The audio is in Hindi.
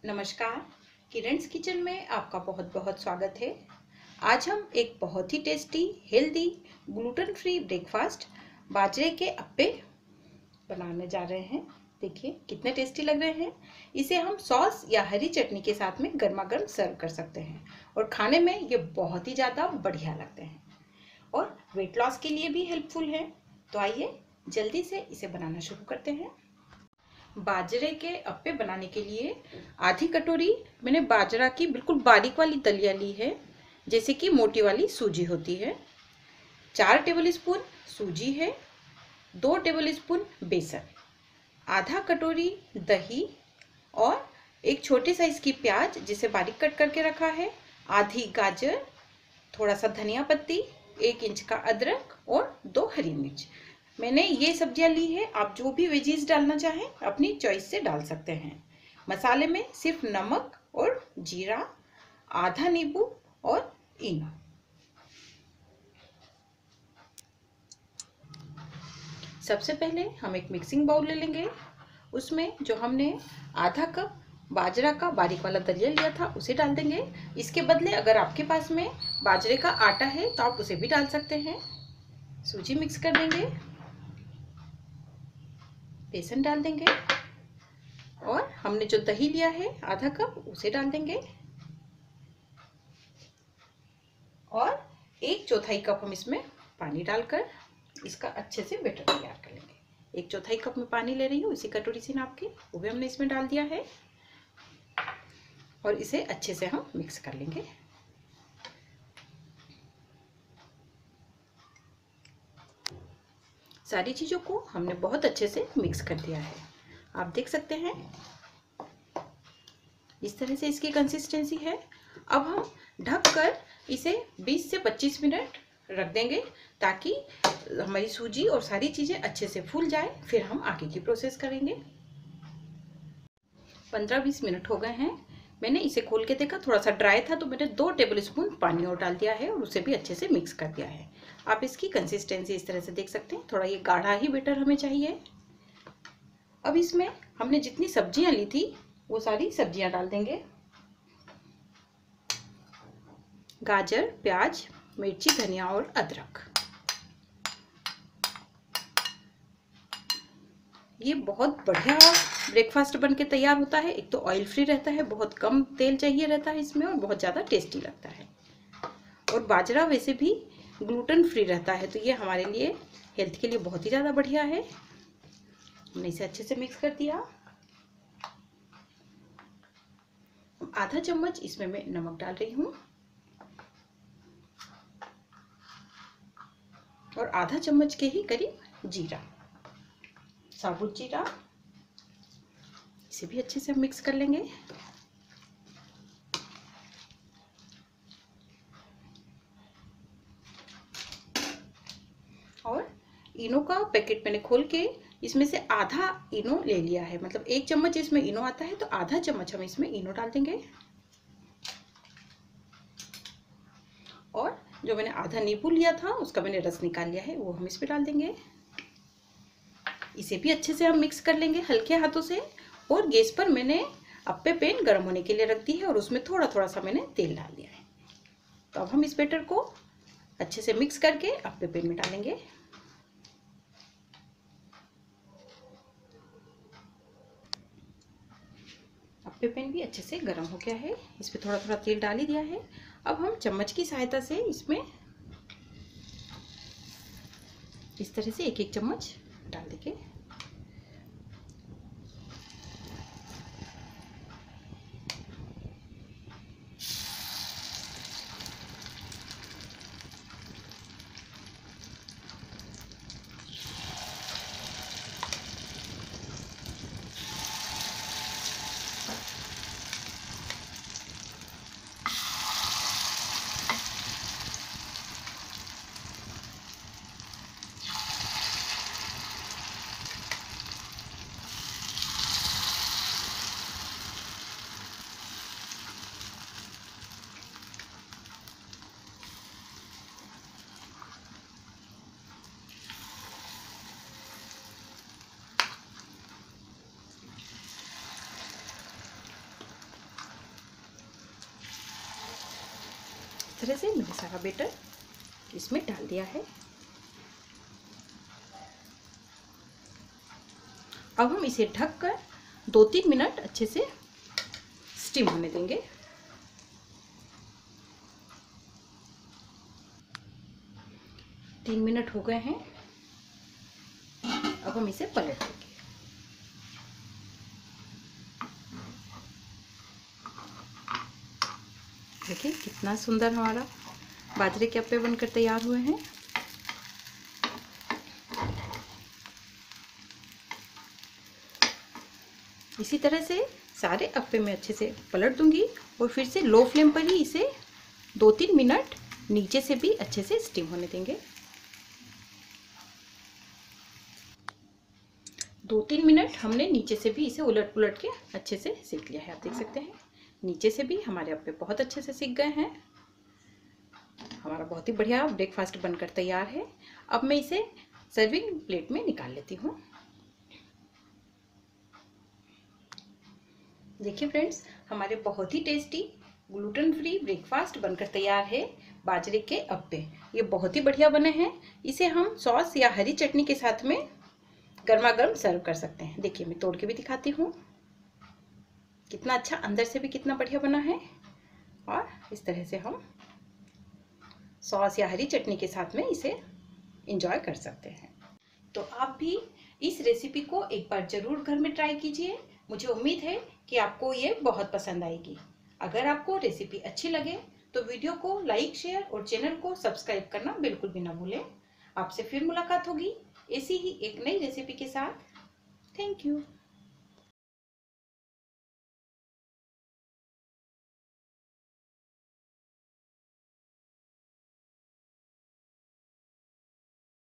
नमस्कार। किरण's किचन में आपका बहुत बहुत स्वागत है। आज हम एक बहुत ही tasty, healthy, gluten free breakfast बाजरे के अप्पे बनाने जा रहे हैं। देखिए कितने टेस्टी लग रहे हैं। इसे हम सॉस या हरी चटनी के साथ में गर्मा गर्म सर्व कर सकते हैं और खाने में ये बहुत ही ज़्यादा बढ़िया लगते हैं और वेट लॉस के लिए भी हेल्पफुल है। तो आइए जल्दी से इसे बनाना शुरू करते हैं। बाजरे के अप्पे बनाने के लिए आधी कटोरी मैंने बाजरा की बिल्कुल बारीक वाली दलिया ली है, जैसे कि मोटी वाली सूजी होती है। 4 टेबलस्पून सूजी है, 2 टेबलस्पून बेसन, आधा कटोरी दही और एक छोटे साइज की प्याज जिसे बारीक कट करके रखा है, आधी गाजर, थोड़ा सा धनिया पत्ती, 1 इंच का अदरक और 2 हरी मिर्च। मैंने ये सब्जियां ली है। आप जो भी वेजीज डालना चाहें अपनी चॉइस से डाल सकते हैं। मसाले में सिर्फ नमक और जीरा, आधा नींबू और इनो। सबसे पहले हम एक मिक्सिंग बाउल ले लेंगे। उसमें जो हमने आधा कप बाजरा का बारीक वाला दलिया लिया था उसे डाल देंगे। इसके बदले अगर आपके पास में बाजरे का आटा है तो आप उसे भी डाल सकते हैं। सूजी मिक्स कर देंगे, बेसन डाल देंगे और हमने जो दही लिया है आधा कप उसे डाल देंगे और 1/4 कप हम इसमें पानी डालकर इसका अच्छे से बैटर तैयार कर लेंगे। 1/4 कप में पानी ले रही हूँ इसी कटोरी से नाप के, वो भी हमने इसमें डाल दिया है और इसे अच्छे से हम मिक्स कर लेंगे। सारी चीज़ों को हमने बहुत अच्छे से मिक्स कर दिया है। आप देख सकते हैं इस तरह से इसकी कंसिस्टेंसी है। अब हम ढककर इसे 20 से 25 मिनट रख देंगे ताकि हमारी सूजी और सारी चीज़ें अच्छे से फूल जाए। फिर हम आगे की प्रोसेस करेंगे। 15-20 मिनट हो गए हैं। मैंने इसे खोल के देखा, थोड़ा सा ड्राई था तो मैंने 2 टेबलस्पून पानी और डाल दिया है और उसे भी अच्छे से मिक्स कर दिया है। आप इसकी कंसिस्टेंसी इस तरह से देख सकते हैं। थोड़ा ये गाढ़ा ही बैटर हमें चाहिए। अब इसमें हमने जितनी सब्जियां ली थी वो सारी सब्जियां डाल देंगे। गाजर, प्याज, मिर्ची, धनिया और अदरक। ये बहुत बढ़िया ब्रेकफास्ट बन के तैयार होता है। एक तो ऑयल फ्री रहता है, बहुत कम तेल चाहिए रहता है इसमें और बहुत ज़्यादा टेस्टी लगता है। और बाजरा वैसे भी ग्लूटेन फ्री रहता है तो ये हमारे लिए हेल्थ के लिए बहुत ही ज़्यादा बढ़िया है। हमने इसे अच्छे से मिक्स कर दिया। आधा चम्मच इसमें मैं नमक डाल रही हूँ और आधा चम्मच के ही करीब जीरा, साबुत जीरा। इसे भी अच्छे से मिक्स कर लेंगे। और इनो का पैकेट मैंने खोल के इसमें से आधा इनो ले लिया है, मतलब 1 चम्मच इसमें इनो आता है तो आधा चम्मच हम इसमें इनो डाल देंगे। और जो मैंने आधा नींबू लिया था उसका मैंने रस निकाल लिया है, वो हम इसमें डाल देंगे। इसे भी अच्छे से हम मिक्स कर लेंगे हल्के हाथों से। और गैस पर मैंने अप्पे पैन गर्म होने के लिए रख दी है और उसमें थोड़ा थोड़ा सा मैंने तेल डाल दिया है। तो अब हम इस बैटर को अच्छे से मिक्स करके अप्पे पैन में डालेंगे। अप्पे पैन भी अच्छे से गर्म हो गया है, इस पर थोड़ा थोड़ा तेल डाल ही दिया है। अब हम चम्मच की सहायता से इसमें इस तरह से 1-1 चम्मच डाल देंगे। तरह से मैंने सारा बैटर इसमें डाल दिया है। अब हम इसे ढककर 2-3 मिनट अच्छे से स्टीम होने देंगे। तीन मिनट हो गए हैं। अब हम इसे पलट देंगे। देखिए कितना सुंदर हमारा बाजरे के अप्पे बनकर तैयार हुए हैं। इसी तरह से सारे अप्पे में अच्छे से पलट दूंगी और फिर से लो फ्लेम पर ही इसे 2-3 मिनट नीचे से भी अच्छे से स्टीम होने देंगे। 2-3 मिनट हमने नीचे से भी इसे उलट पुलट के अच्छे से सेक लिया है। आप देख सकते हैं नीचे से भी हमारे अप्पे बहुत अच्छे से सीख गए हैं। हमारा बहुत ही बढ़िया ब्रेकफास्ट बनकर तैयार है। अब मैं इसे सर्विंग प्लेट में निकाल लेती हूँ। देखिए फ्रेंड्स, हमारे बहुत ही टेस्टी ग्लूटेन फ्री ब्रेकफास्ट बनकर तैयार है, बाजरे के अप्पे। ये बहुत ही बढ़िया बने हैं। इसे हम सॉस या हरी चटनी के साथ में गर्मा गर्म सर्व कर सकते हैं। देखिए मैं तोड़ के भी दिखाती हूँ, कितना अच्छा अंदर से भी कितना बढ़िया बना है। और इस तरह से हम सॉस या हरी चटनी के साथ में इसे एंजॉय कर सकते हैं। तो आप भी इस रेसिपी को एक बार जरूर घर में ट्राई कीजिए। मुझे उम्मीद है कि आपको ये बहुत पसंद आएगी। अगर आपको रेसिपी अच्छी लगे तो वीडियो को लाइक, शेयर और चैनल को सब्सक्राइब करना बिल्कुल भी ना भूलें। आपसे फिर मुलाकात होगी ऐसी ही एक नई रेसिपी के साथ। Thank you.